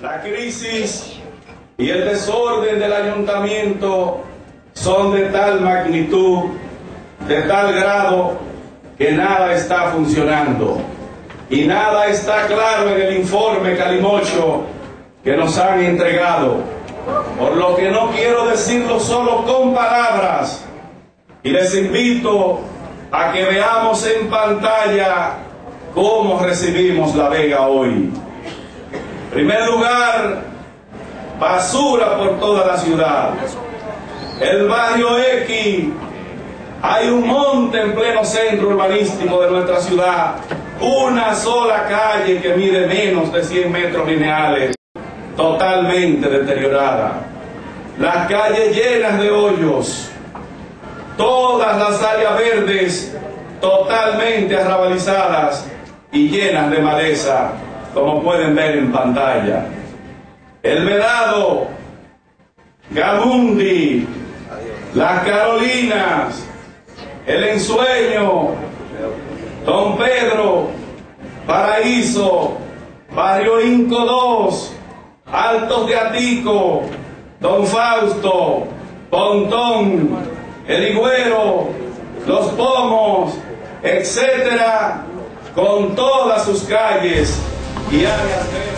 La crisis y el desorden del ayuntamiento son de tal magnitud, de tal grado, que nada está funcionando. Y nada está claro en el informe Calimocho que nos han entregado, por lo que no quiero decirlo solo con palabras, y les invito a que veamos en pantalla cómo recibimos La Vega hoy. En primer lugar, basura por toda la ciudad. El barrio X, hay un monte en pleno centro urbanístico de nuestra ciudad, una sola calle que mide menos de 100 metros lineales, totalmente deteriorada. Las calles llenas de hoyos, todas las áreas verdes totalmente arrabalizadas y llenas de maleza, como pueden ver en pantalla. El Vedado, Gamundi, Las Carolinas, El Ensueño, Don Pedro, Paraíso, Barrio Inco 2, Altos de Atico, Don Fausto, Pontón, El Higüero, Los Pomos, etcétera, con todas sus calles y áreas verdes.